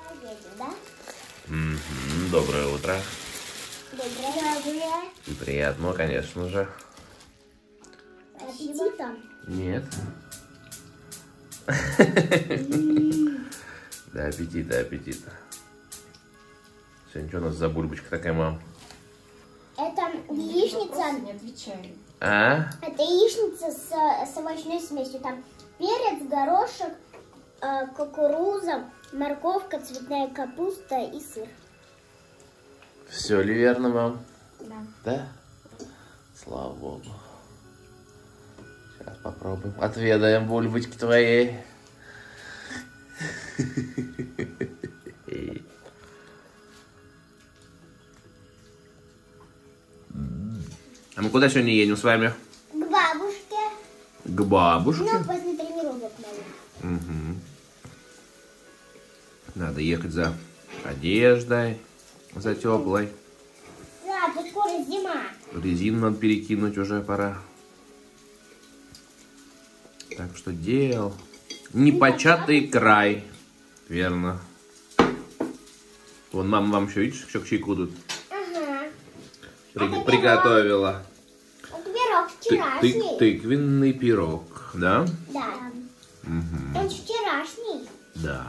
Поедем, да? Доброе утро. Доброе. И приятно, конечно же. Аппетита? Нет. Да, аппетита. Сегодня что у нас за бульбочка такая, мам? Это яичница. Не отвечаю. А? Это яичница с овощной смесью. Там перец, горошек, кукуруза, морковка, цветная капуста и сыр. Все ли верно, мам? Да. Да? Слава богу. Сейчас попробуем. Отведаем бульбочки твоей. А мы куда сегодня едем с вами? К бабушке. К бабушке? Ну, после тренировок, наверное. Угу. Надо ехать за одеждой, за теплой. Да, тут скоро зима. Резину надо перекинуть, уже пора. Так что дел. Непочатый край. Верно. Вон мама вам еще, видишь, еще к чайку тут Ага. приготовила. Это пирог вчерашний. Тыквенный пирог, да? Да. Угу. Он вчерашний. Да.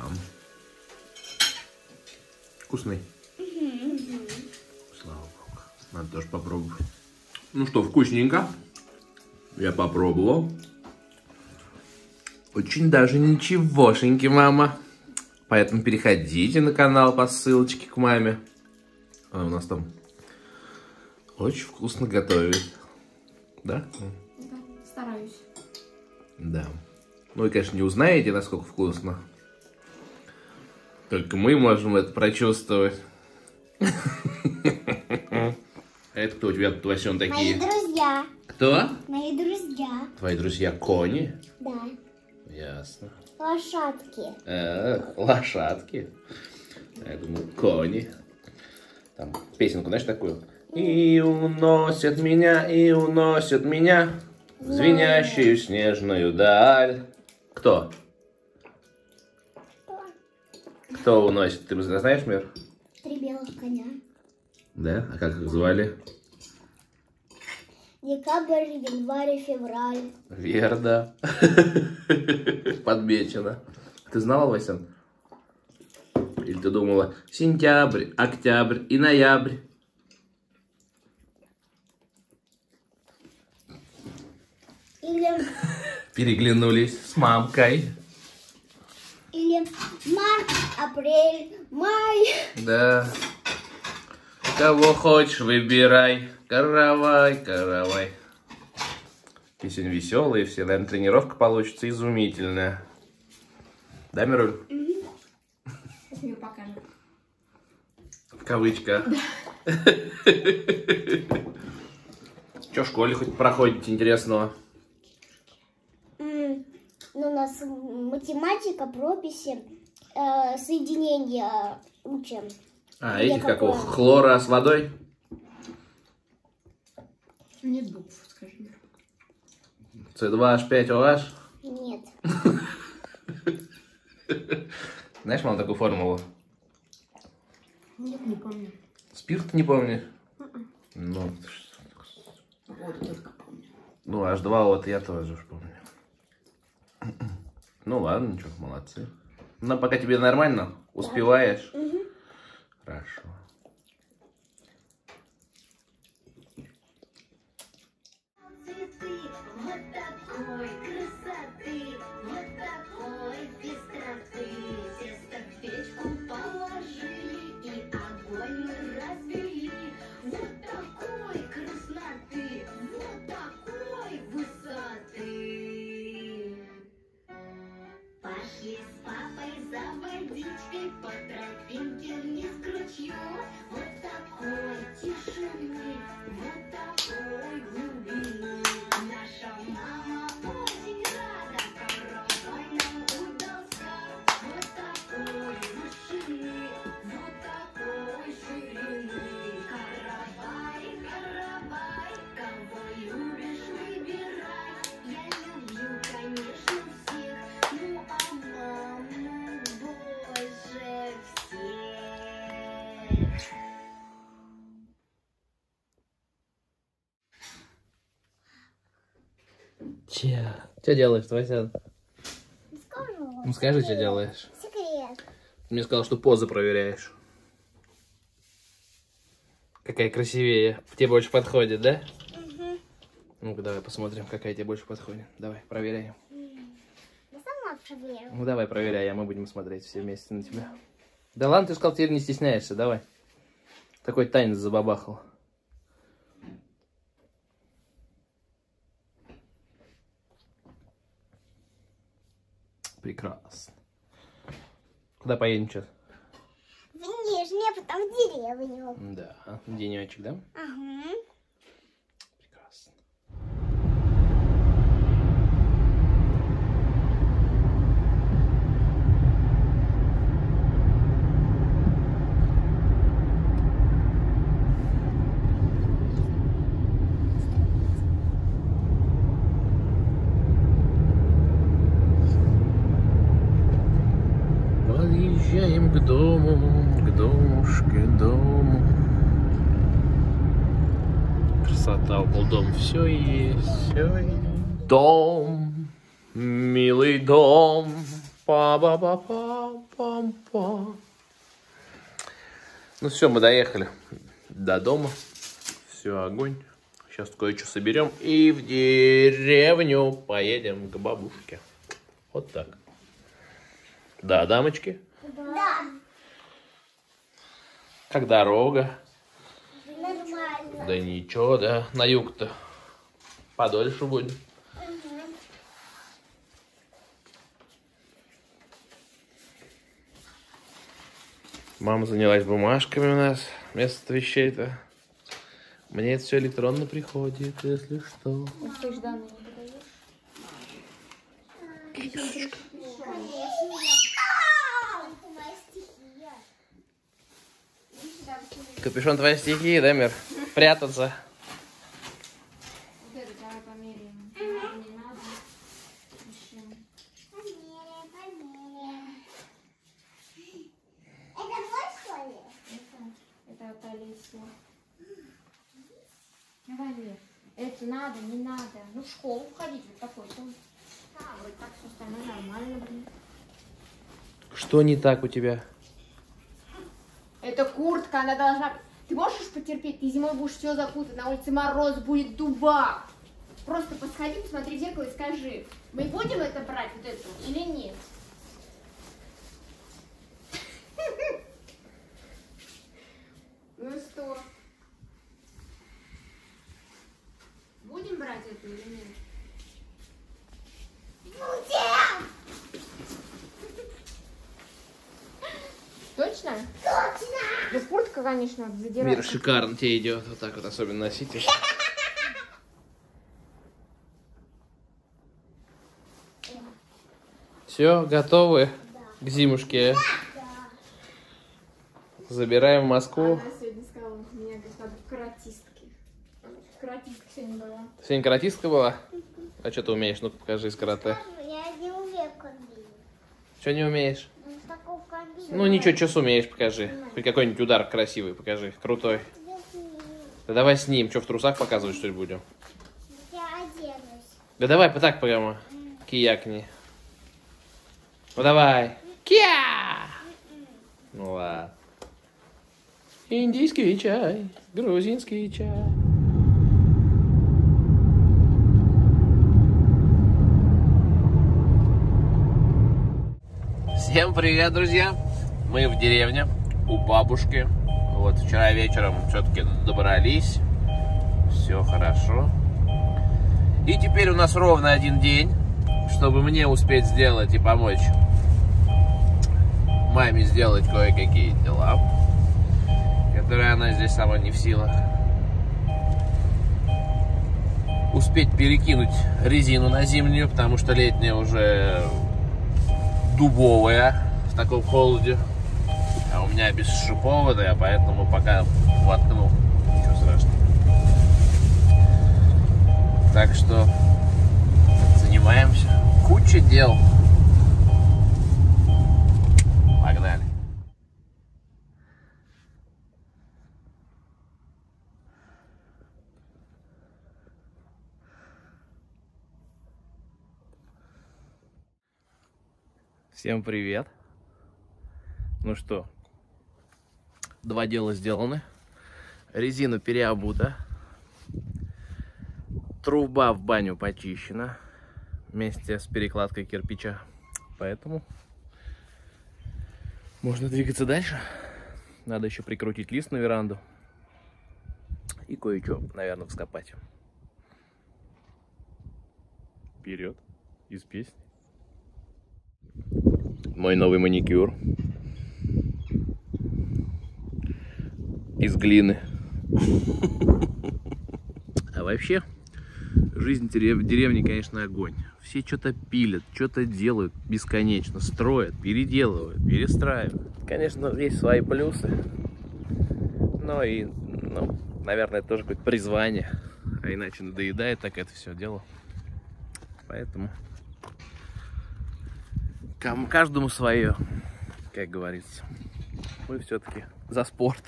Вкусный. Слава богу. Надо тоже попробовать. Ну что, вкусненько. Я попробовал. Очень даже ничегошеньки, мама. Поэтому переходите на канал по ссылочке к маме. Она у нас там очень вкусно готовит. Да? Да, стараюсь. Да. Ну, вы, конечно, не узнаете, насколько вкусно. Только мы можем это прочувствовать. Это кто у тебя тут, Васен, Мои такие? друзья. Кто? Мои друзья. Твои друзья кони? Да. Ясно. Лошадки. Лошадки. Я думаю, кони. Там песенку, знаешь, такую? И уносят меня, в звенящую снежную даль. Кто? Кто уносит? Ты знаешь, мир? Три белых коня. Да? А как их звали? Декабрь, январь, февраль. Верно. Подмечено. Ты знала, Васян? Или ты думала сентябрь, октябрь и ноябрь? Или Переглянулись с мамкой. март, апрель, май. Да. Кого хочешь, выбирай. Каравай. Песень веселые все. Наверное, тренировка получится изумительная. Да, Мируль? Сейчас мне покажет. В кавычках. Что в школе хоть проходите интересного? Ну, у нас математика, прописи, соединения учим. А, Я этих какого? какое? Хлора с водой? Нет букв, скажи мне. С2H5OH? Нет. Знаешь, мам, такую формулу? Нет, не помню. Спирт не помнишь? Ну, Вот только помню. ну, H2 вот я тоже уж помню. Ну ладно, ничего, молодцы. Но пока тебе нормально, успеваешь? Хорошо. Цветы вот такой красоты, вот такой пестроты. Тесто в печку положили и огонь мы развели. Вот такой красоты, вот такой высоты. Пошли с папой за водичкой по тропинке вниз к ручью. Вот такой тишины, вот такой глубины. Наша мама очень рада, каравай нам удался. Вот такой вышины, вот такой ширины. Каравай, кого любишь, выбирай. Я люблю, конечно, всех, ну а маму больше всех. Что делаешь, Вася? Скажу. Ну скажи, что делаешь. Секрет. Ты мне сказал, что позы проверяешь. Какая красивее. Тебе больше подходит, да? Угу. Ну-ка, давай посмотрим, какая тебе больше подходит. Давай, проверяем. Я сама проверю. Ну, давай, проверяй, а мы будем смотреть все вместе на тебя. Да ладно, ты сказал, теперь не стесняешься, давай. Такой танец забабахал. Прекрасно. Куда поедем сейчас? В Нижний, а потом в деревню. Да, денечек, да? Ага. Прекрасно. Подъезжаем к домушке, дому. Красота, около дома все есть, все есть. Дом, милый дом, па-ба-ба-па-пам-па. Ну все, мы доехали до дома. Все, огонь. Сейчас кое-что соберем и в деревню поедем к бабушке. Вот так. Да, дамочки? Да. Как дорога? Нормально. Да ничего, да. На юг-то подольше будет. Мама занялась бумажками у нас вместо вещей-то. Мне это все электронно приходит, если что. Ты же данные не подаешь? Конечно, это моя стихия. Капюшон твоей стихии, да, Мир? Прятаться. Вот это давай померяем. Не надо. Еще. Померяем. Это твой, что ли? Это от Алисы. Давай, Мир. Это надо, не надо. Ну, в школу ходить вот такой. Вроде так все остальное нормально, блин. Что не так у тебя? Это куртка, она должна... Ты можешь потерпеть? Ты зимой будешь все закутать, на улице мороз будет, дубак. Просто подходи, посмотри в зеркало и скажи, мы будем это брать, вот эту, или нет? Ну что? Будем брать эту или нет? Будем! Точно? Точно! Ну, куртка, конечно, надо задирать. Мир шикарно тебе идет. Вот так вот особенно носите. Все, готовы к зимушке. Да. Забираем в Москву. Она сегодня сказала, меня говорит, надо в каратистке. Каратистка сегодня была. Сегодня каратистка была? А что ты умеешь? Ну-ка покажи из карате. Я не умею комбинировать. Что не умеешь? Ну, такого комбинировать. Ну ничего, что сумеешь, покажи. Хоть какой-нибудь удар красивый покажи, крутой. Да давай с ним. Что, в трусах показывать, что ли, будем? Я оденусь. Да давай так прямо. Киякни. Ну давай. Кия! Ну ладно. Индийский чай, грузинский чай. Всем привет, друзья! Мы в деревне у бабушки. Вот вчера вечером все-таки добрались. Все хорошо. И теперь у нас ровно один день, чтобы мне успеть сделать и помочь маме сделать кое-какие дела, которые она здесь сама не в силах. Успеть перекинуть резину на зимнюю, потому что летняя уже дубовая в таком холоде, а у меня бесшиповая, поэтому пока воткну, ничего страшного. Так что занимаемся. Куча дел. Погнали. Всем привет. Ну что, 2 дела сделаны. Резина переобута. Труба в баню почищена вместе с перекладкой кирпича. Поэтому можно двигаться дальше. Надо еще прикрутить лист на веранду. И кое-что, наверное, вскопать. Вперед из песни. Мой новый маникюр. Из глины. А вообще, жизнь в деревне, конечно, огонь. Все что-то пилят, что-то делают бесконечно. Строят, переделывают, перестраивают. Конечно, есть свои плюсы. Но и, наверное, это тоже какое-то призвание. А иначе надоедает так это все дело. Поэтому каждому свое, как говорится. Мы все-таки за спорт.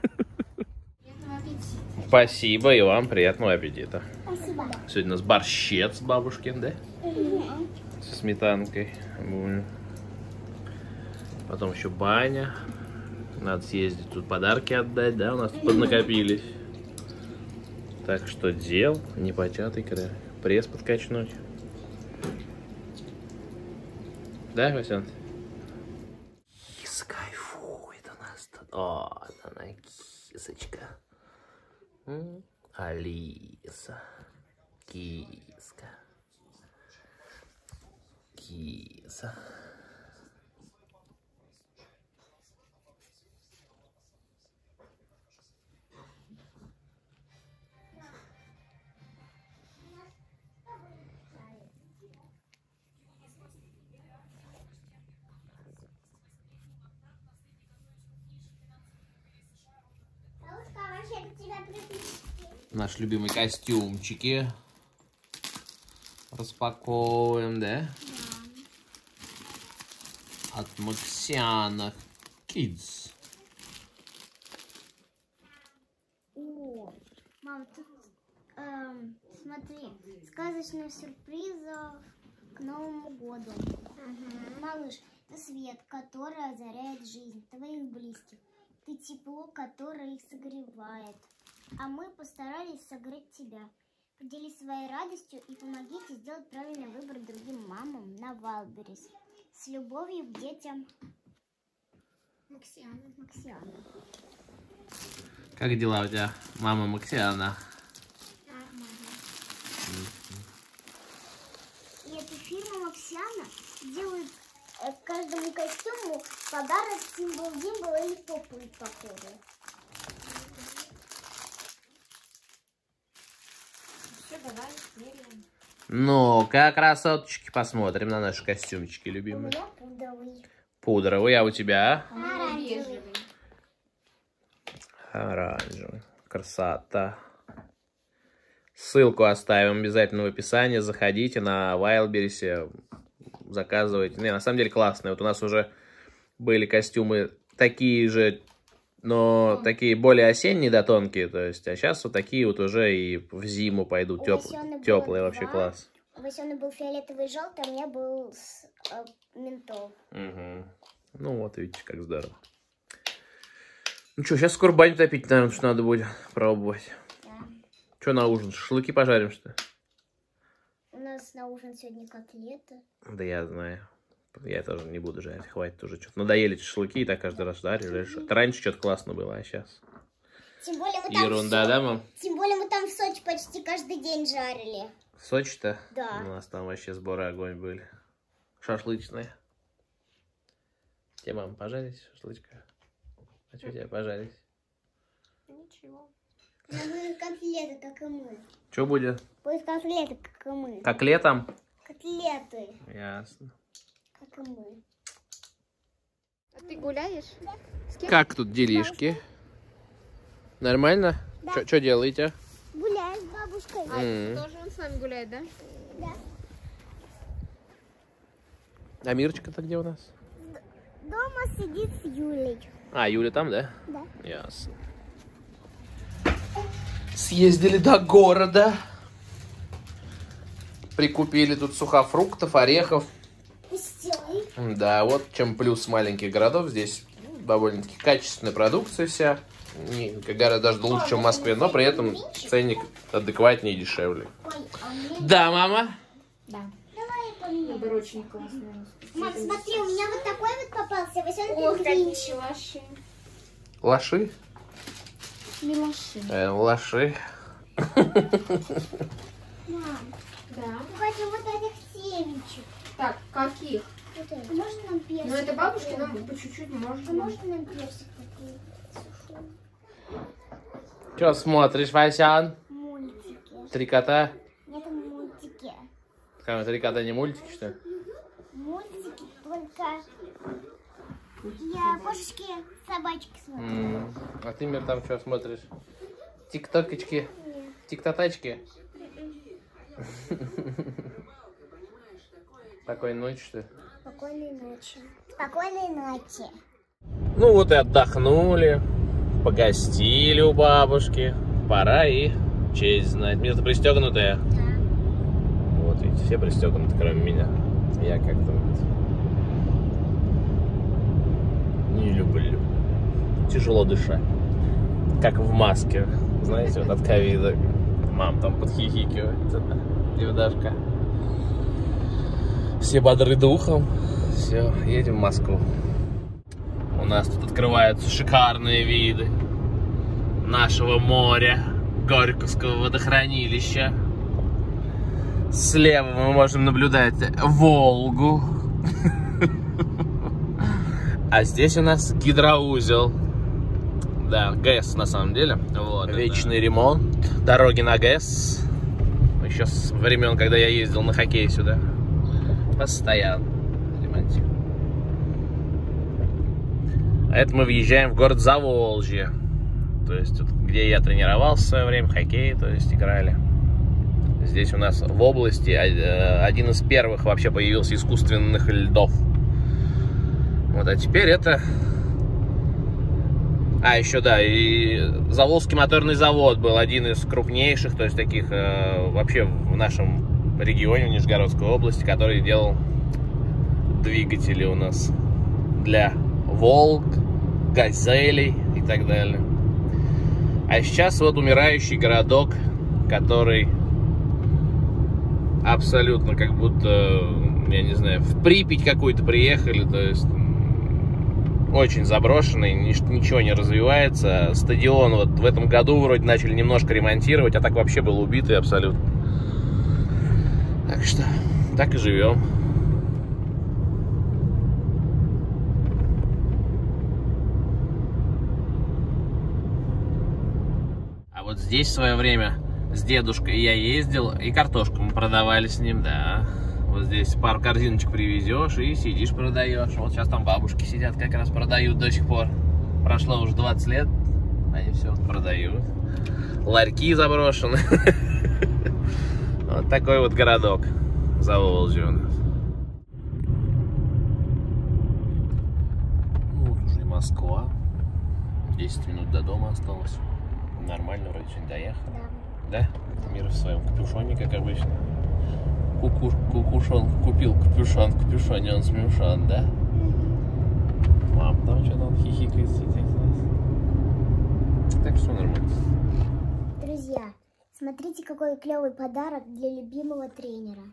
Спасибо, и вам приятного аппетита. Спасибо. Сегодня у нас борщец бабушкин, да? Со сметанкой. Потом еще баня. Надо съездить тут подарки отдать, да? У нас тут поднакопились. Так что дел непочатый край. Пресс подкачнуть. Да, Васян? Кис кайфует у нас тут. О, она кисочка. Алиса. Киска. Киса. Наш любимый костюмчики. Распаковываем, да? От Максиана Kids. О, мам, тут, смотри, сказочных сюрпризов к Новому году. Малыш, ты свет, который озаряет жизнь твоих близких. Ты тепло, которое их согревает. А мы постарались согреть тебя. Поделись своей радостью и помогите сделать правильный выбор другим мамам на Вайлдберрис. С любовью к детям. Максиана. Как дела у тебя, мама Максиана? И эта фирма Максиана делает каждому костюму подарок символ-гимбл или поплыть похожий. Давай, меряем. Ну-ка, красоточки, посмотрим на наши костюмчики У любимые. меня пудровый. Пудровый, а у тебя? Оранжевый. Оранжевый. Красота. Ссылку оставим обязательно в описании. Заходите на Вайлдберрисе, заказывайте. Не, на самом деле классные. Вот у нас уже были костюмы такие же, но такие более осенние, да, тонкие. То есть, а сейчас вот такие вот уже и в зиму пойдут. Теплые вообще класс. У Васёны был фиолетовый и желтый, а у меня был ментол. Угу. Ну вот, видите, как здорово. Ну что, сейчас скоро баню топить, наверное, что надо будет пробовать. Да. Что на ужин? Шашлыки пожарим, что ли? У нас на ужин сегодня котлеты. Да я знаю. Я тоже не буду жарить, хватит уже. Что-то надоели шашлыки, и так каждый раз жаришь. Это раньше что-то классно было, а сейчас... Тем более мы там Ерунда, да, мам? Тем более мы там в Сочи почти каждый день жарили. В Сочи-то? Да. У нас там вообще сборы огонь были. Шашлычные. Тебе, мам, пожарить шашлычка? А что тебе пожарить? Ничего. Она будет котлеты, как и мы. Что будет? Будет котлеты, как и мы. Как летом? Котлеты, Ясно. как и мы. А ты гуляешь? Да. С кем? Как тут делишки? Нормально? Да. Что делаете? Гуляем с бабушкой. Тоже он с вами гуляет, да? Да. А Мирочка-то где у нас? Дома сидит с Юлей. А, Юля там, да? Да. Ясно. Съездили до города. Прикупили тут сухофруктов, орехов. Сделай. Да, вот в чем плюс маленьких городов. Здесь довольно-таки качественная продукция вся. Гораздо даже лучше, чем в Москве, но при этом ценник адекватнее и дешевле. Ой, а у меня... Да, мама? Да. Давай поменяем. Выбор очень классный. Макс, смотри, у меня вот такой вот попался. Ох, Возьми какие гринч. лоши. Лоши? Милаши. Лоши. Мам, Да. хочу вот этих семечек. Так, каких? Вот это. Можно нам персик? Ну, это бабушки, такой? нам по чуть-чуть А можно. можно нам персик такой? Сушеный? Че смотришь, Васян? Мультики. Три кота? Нет, мультики. Три кота не мультики, что ли? Мультики только... Я кошечки, собачки смотрю. А ты, Мир, там что смотришь? Тик-токочки? Тик-татачки? Спокойной ночи, что ли? Спокойной ночи. Спокойной ночи. Ну вот и отдохнули, погостили у бабушки. Пора и честь знать. Мир-то пристегнутая. Да. Вот видите, все пристегнуты, кроме меня. Я как-то вот не люблю. Тяжело дышать. Как в маске. Знаете, вот от ковида. Мам там подхихикивает. Девдашка. Все бодры духом. Все, едем в Москву. У нас тут открываются шикарные виды нашего моря, Горьковского водохранилища. Слева мы можем наблюдать Волгу. А здесь у нас гидроузел. Да, ГЭС на самом деле. Вот, вечный ремонт. Дороги на ГЭС. Еще с времен, когда я ездил на хоккей сюда. Постоянно ремонтирую. А это мы въезжаем в город Заволжье. То есть, вот, где я тренировался в свое время, хоккей, то есть, играли. Здесь у нас в области один из первых вообще появился искусственных льдов. Вот, а теперь это... А, еще, да, и Заволжский моторный завод был один из крупнейших, то есть, таких вообще в нашем регионе, в Нижегородской области, который делал двигатели у нас для Волг, Газелей и так далее. А сейчас вот умирающий городок, который абсолютно как будто, я не знаю, в Припять какую-то приехали, то есть очень заброшенный, ничего не развивается. Стадион вот в этом году вроде начали немножко ремонтировать, а так вообще был убитый абсолютно. Так что, так и живем. А вот здесь в свое время с дедушкой я ездил, и картошку мы продавали с ним, да. Вот здесь пару корзиночек привезешь и сидишь, продаешь. Вот сейчас там бабушки сидят, как раз продают до сих пор. Прошло уже 20 лет, они все продают. Ларьки заброшены. Вот такой вот городок Заволжье у нас. Вот уже и Москва. 10 минут до дома осталось. Нормально вроде сегодня доехал. Да? Мир в своем капюшоне, как обычно. Кукушон купил капюшон, в капюшоне он смешон, да? Мам, там что-то он хихикает, сидит. Так что нормально. Друзья, смотрите, какой клевый подарок для любимого тренера.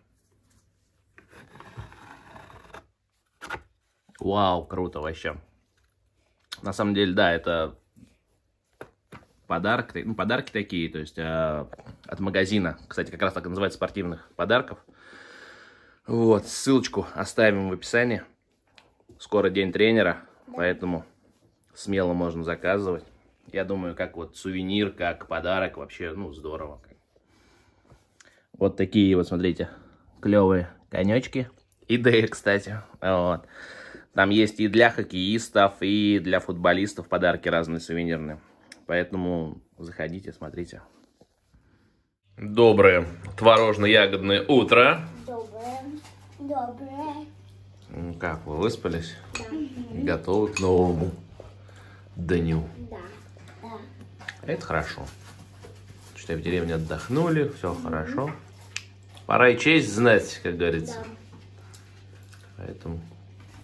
Вау, круто вообще. На самом деле, да, это подарок, ну, подарки такие, то есть от магазина. Кстати, как раз так и называется, спортивных подарков. Вот, ссылочку оставим в описании. Скоро день тренера, да. Поэтому смело можно заказывать. Я думаю, как вот сувенир, как подарок, вообще, ну, здорово. Вот такие вот, смотрите, клевые конечки. Идея, кстати. Вот. Там есть и для хоккеистов, и для футболистов подарки разные сувенирные. Поэтому заходите, смотрите. Доброе творожно-ягодное утро. Доброе. Доброе. Ну как, вы выспались? Да. Готовы к новому дню? Да. Да. Это хорошо. Что в деревне отдохнули, все хорошо. Пора и честь знать, как говорится. Да. Поэтому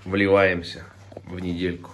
вливаемся в недельку.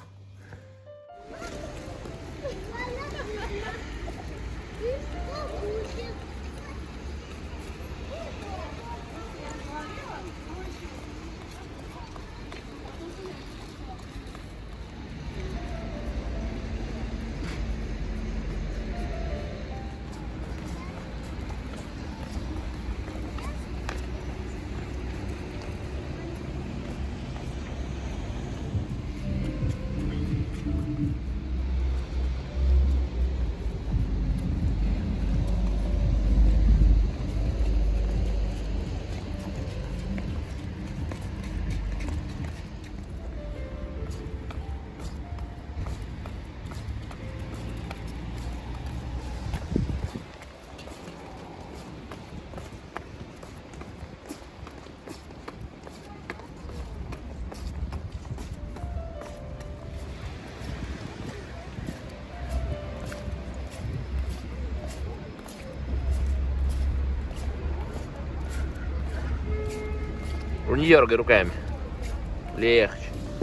Не дергай руками. Легче.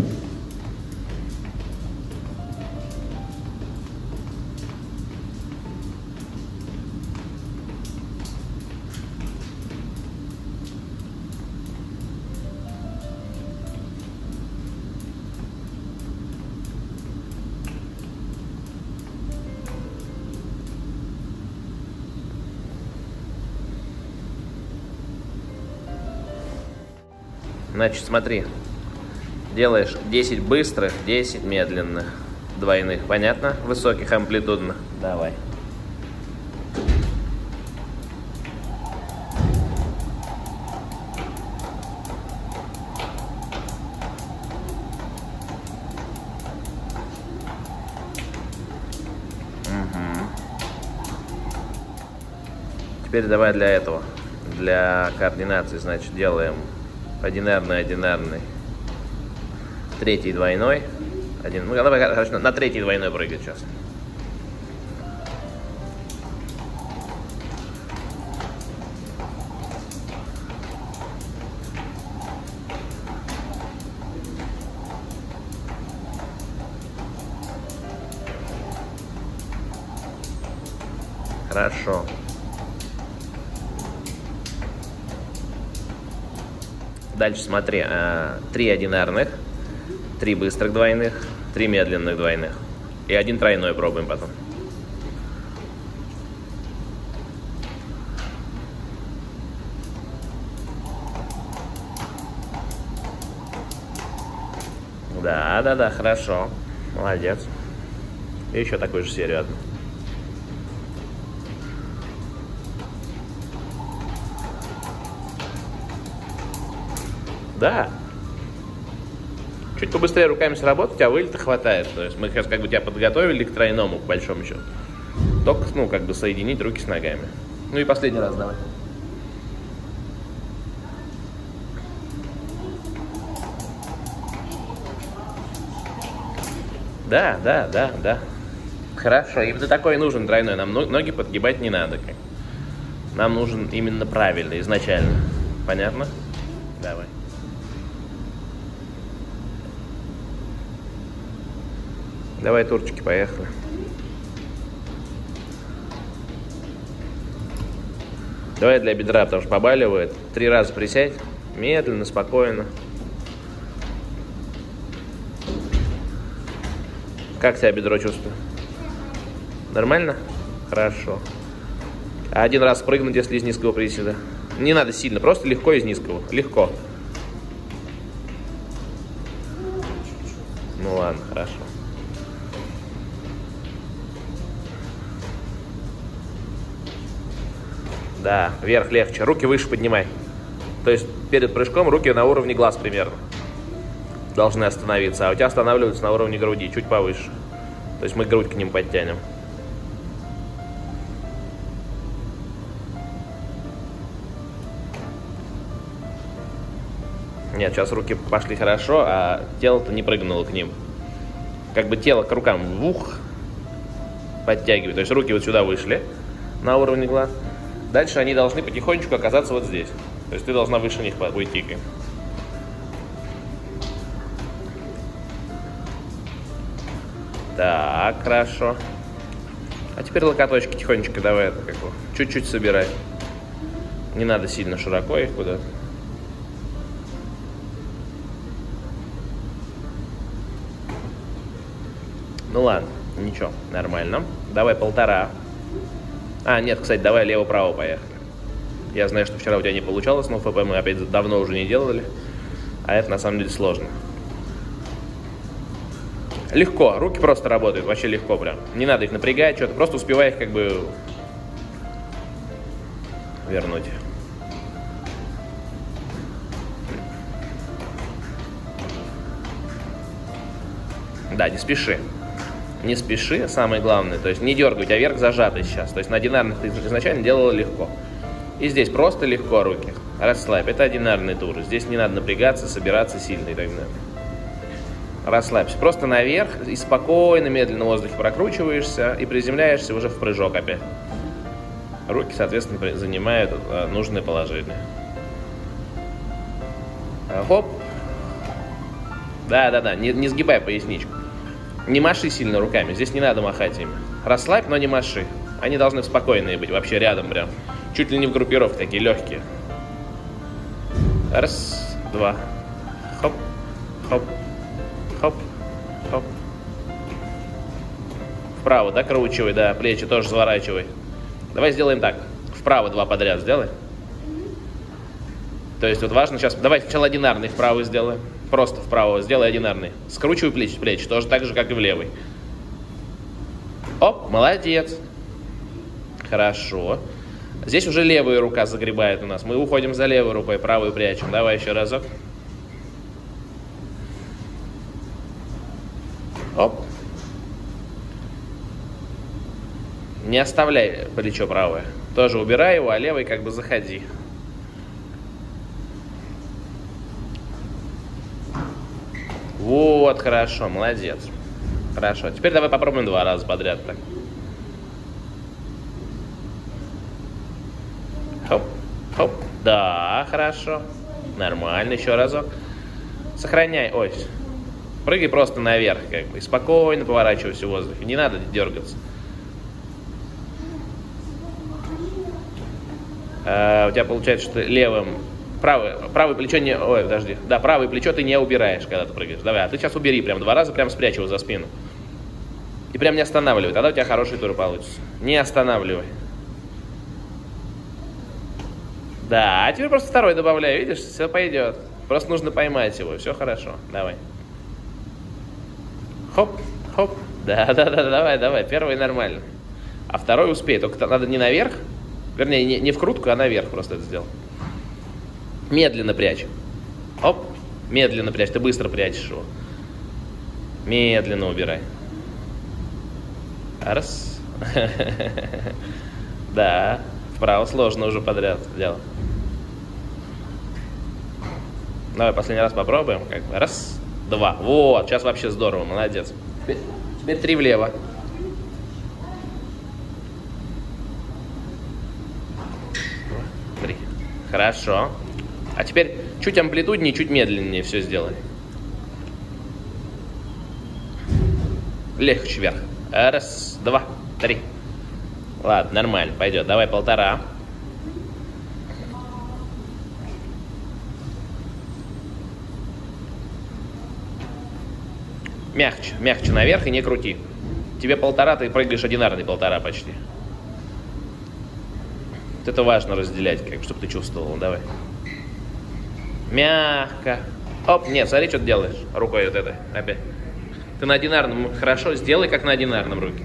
Значит, смотри, делаешь 10 быстрых, 10 медленных, двойных, понятно? Высоких, амплитудных. Давай. Теперь давай для этого, для координации, значит, делаем одинарный, одинарный, третий двойной, один. Ну, давай, хорошо, на третий двойной прыгать сейчас. Хорошо. Дальше смотри, 3 одинарных, 3 быстрых двойных, 3 медленных двойных. И один тройной пробуем потом. Да, хорошо. Молодец. И еще такую же серию одну. Да. Чуть побыстрее руками сработать, у тебя вылета хватает. То есть мы сейчас как бы тебя подготовили к тройному, к большому счету. Только, ну, как бы соединить руки с ногами. Ну и последний раз давай. Да. Хорошо, именно такой нужен тройной. Нам ноги подгибать не надо. Нам нужен именно правильный, изначально. Понятно? Давай. Давай, турчики, поехали. Давай для бедра, потому что побаливает. 3 раза присядь. Медленно, спокойно. Как тебя бедро чувствует? Нормально? Хорошо. А 1 раз прыгнуть, если из низкого приседа. Не надо сильно, просто легко из низкого. Легко. Ну ладно, хорошо. Да, вверх легче. Руки выше поднимай. То есть перед прыжком руки на уровне глаз примерно должны остановиться. А у тебя останавливаются на уровне груди, чуть повыше. То есть мы грудь к ним подтянем. Нет, сейчас руки пошли хорошо, а тело-то не прыгнуло к ним. Как бы тело к рукам подтягивает. То есть руки вот сюда вышли на уровне глаз. Дальше они должны потихонечку оказаться вот здесь. То есть ты должна выше них уйти. Так, хорошо. А теперь локоточки тихонечко давай это как бы чуть-чуть собирай. Не надо сильно широко их куда-то. Ну ладно, ничего, нормально. Давай 1,5. А, нет, кстати, давай лево-право поехали. Я знаю, что вчера у тебя не получалось, но ФП мы опять давно уже не делали. А это на самом деле сложно. Легко, руки просто работают, вообще легко прям. Не надо их напрягать, что-то, просто успевай их как бы вернуть. Да, не спеши. Не спеши, самое главное. То есть не дергай, у тебя верх зажатый сейчас. То есть на одинарных ты изначально делала легко. И здесь просто легко руки. Расслабь. Это одинарный тур. Здесь не надо напрягаться, собираться сильно и так далее. Расслабься. Просто наверх и спокойно, медленно в воздухе прокручиваешься и приземляешься уже в прыжок опять. Руки, соответственно, занимают нужное положение. Хоп. Да-да-да, не сгибай поясничку. Не маши сильно руками, здесь не надо махать ими. Расслабь, но не маши. Они должны спокойные быть, вообще рядом прям. Чуть ли не в группировке, такие легкие. Раз, два. Хоп, хоп, хоп, хоп. Вправо, да, кручивай, да, плечи тоже заворачивай. Давай сделаем так. Вправо 2 подряд сделай. То есть вот важно сейчас... Давай сначала одинарный вправо сделаем. Просто вправо сделай одинарный. Скручивай плечи, тоже так же, как и в левый. Оп, молодец. Хорошо. Здесь уже левая рука загребает у нас. Мы уходим за левой рукой, правую прячем. Давай еще разок. Оп. Не оставляй плечо правое. Тоже убирай его, а левой как бы заходи. Вот, хорошо, молодец. Хорошо. Теперь давай попробуем 2 раза подряд так. Хоп, хоп. Да, хорошо. Нормально, еще разок. Сохраняй ось. Прыгай просто наверх, как бы. И спокойно поворачивайся в воздухе. Не надо дергаться. У тебя получается, что левым... Правое плечо не... Ой, подожди. Да, правое плечо ты не убираешь, когда ты прыгаешь. Давай, а ты сейчас убери прям 2 раза, прям спрячь его за спину. И прям не останавливай, тогда у тебя хороший тур получится. Не останавливай. Да, а теперь просто 2 добавляй, видишь, все пойдет. Просто нужно поймать его, все хорошо. Давай. Хоп, хоп. Да, давай. 1 нормально. А 2 успей, только надо не наверх, вернее, не в крутку, а наверх просто это сделал. Медленно прячь. Оп, медленно прячь, ты быстро прячешь его. Медленно убирай. Раз. Да, вправо сложно уже подряд делать. Давай последний раз попробуем. Раз, 2. Вот, сейчас вообще здорово, молодец. Теперь 3 влево. Хорошо. А теперь чуть амплитуднее, чуть медленнее все сделай. Легче вверх. Раз, 2, 3. Ладно, нормально, пойдет. Давай 1,5. Мягче наверх и не крути. Тебе 1,5, ты прыгаешь одинарный 1,5 почти. Вот это важно разделять, чтобы ты чувствовал. Давай. Мягко. Оп, нет, смотри, что ты делаешь рукой вот этой опять. Ты на одинарном, хорошо, сделай как на одинарном руки.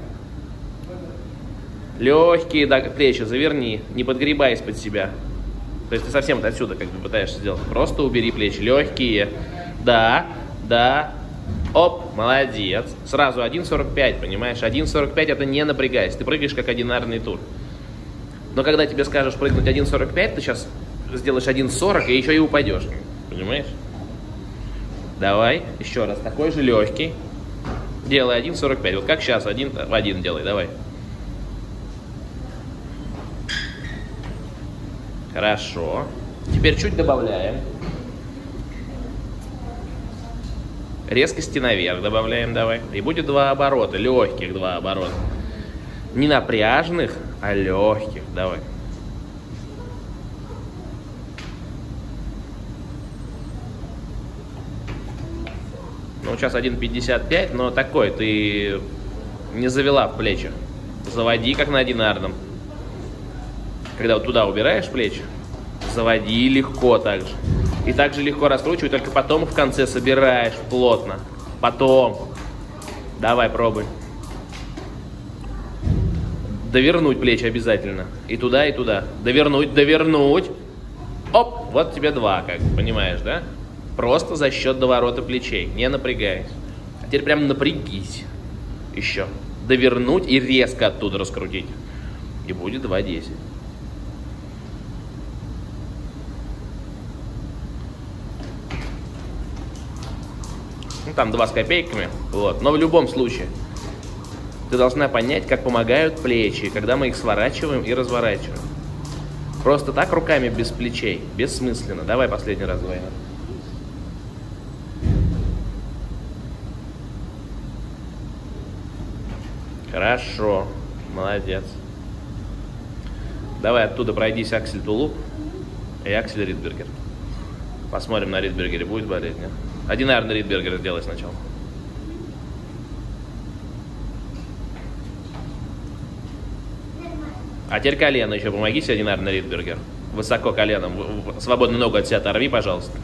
Легкие плечи заверни, не подгребай из-под себя. То есть ты совсем вот отсюда как бы пытаешься сделать. Просто убери плечи, легкие. Да. Оп, молодец. Сразу 1,45, понимаешь? 1,45 это не напрягайся, ты прыгаешь как одинарный тур. Но когда тебе скажешь прыгнуть 1,45, ты сейчас сделаешь 1,40 и еще и упадешь. Понимаешь? Давай, еще раз. Такой же легкий. Делай 1,45. Вот как сейчас, 1 в 1 делай, давай. Хорошо. Теперь чуть добавляем. Резкости наверх добавляем, давай. И будет 2 оборота, легких 2 оборота. Не напряжных, а легких, давай. Ну, сейчас 1,55, но такой, ты не завела в плечи. Заводи, как на одинарном. Когда вот туда убираешь плечи, заводи легко также. И также легко раскручивай, только потом в конце собираешь плотно. Потом. Давай, пробуй. Довернуть плечи обязательно. И туда, и туда. Довернуть, довернуть. Оп, вот тебе 2, как понимаешь, да? Просто за счет доворота плечей, не напрягаясь. А теперь прям напрягись. Еще. Довернуть и резко оттуда раскрутить. И будет 2,10. Ну, там 2 с копейками. Вот. Но в любом случае, ты должна понять, как помогают плечи, когда мы их сворачиваем и разворачиваем. Просто так руками без плечей. Бессмысленно. Давай последний раз двойной. Хорошо, молодец. Давай оттуда пройдись Аксель Тулуп и Аксель Ридбергер. Посмотрим на Ридбергере, будет болеть, нет? Одинарный Ридбергер сделай сначала. А теперь колено еще помоги себе, одинарный Ридбергер. Высоко коленом, свободную ногу от себя оторви, пожалуйста.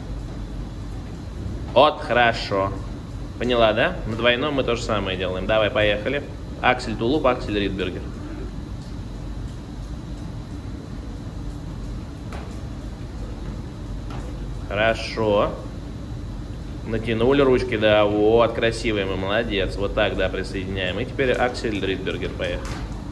Вот, хорошо. Поняла, да? На двойном мы то же самое делаем. Давай, поехали. Аксель Тулуп, Аксель Ридбергер. Хорошо. Натянули ручки, да, вот, красивый мы, молодец. Вот так, да, присоединяем. И теперь Аксель Ридбергер, поехали.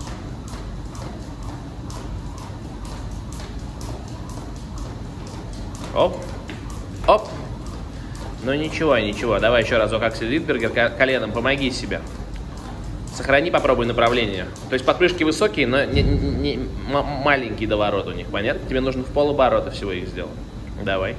Оп, оп. Ну ничего, ничего. Давай еще разок Аксель Ридбергер, коленом помоги себе. Сохрани, попробуй направление. То есть подпрыжки высокие, но не маленький доворот у них, понятно? Тебе нужно в полоборота всего их сделать. Давай.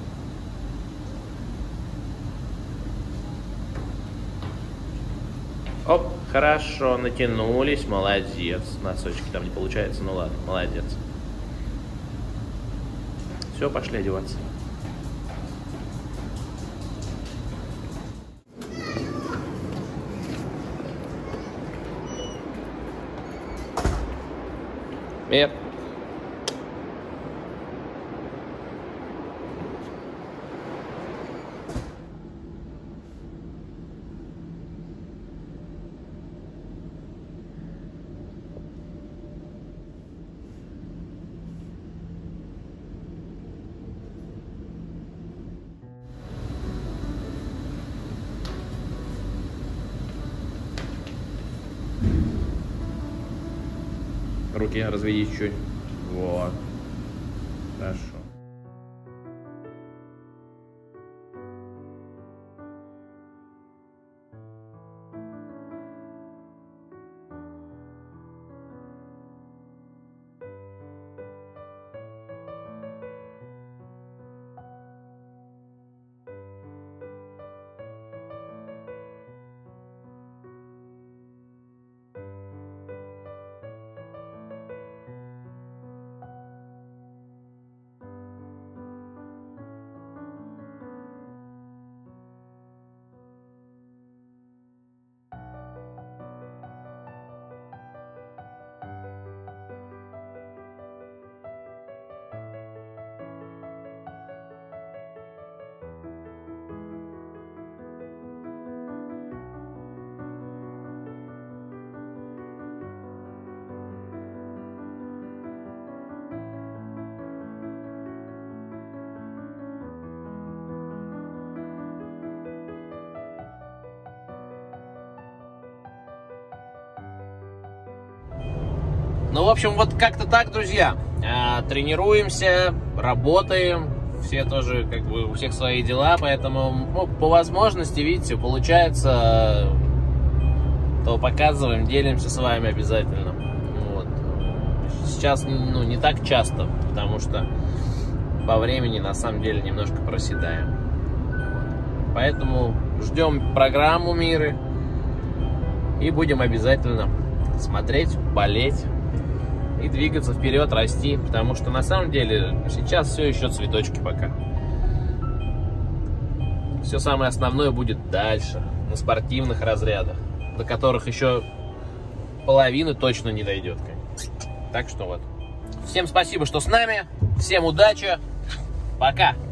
Оп, хорошо, натянулись, молодец. Носочки там не получается, ну ладно, молодец. Все, пошли одеваться. Привет. Руки разведи чуть-чуть. Вот. Хорошо. Ну, в общем, вот как-то так, друзья. Тренируемся, работаем. Все тоже, как бы, у всех свои дела. Поэтому, ну, по возможности, видите, получается, то показываем, делимся с вами обязательно. Вот. Сейчас, ну, не так часто, потому что по времени, на самом деле, немножко проседаем. Поэтому ждем программу Миры. И будем обязательно смотреть, болеть и двигаться вперед, расти. Потому что на самом деле сейчас все еще цветочки пока. Все самое основное будет дальше, на спортивных разрядах, до которых еще половины точно не дойдет. Так что вот. Всем спасибо, что с нами. Всем удачи. Пока.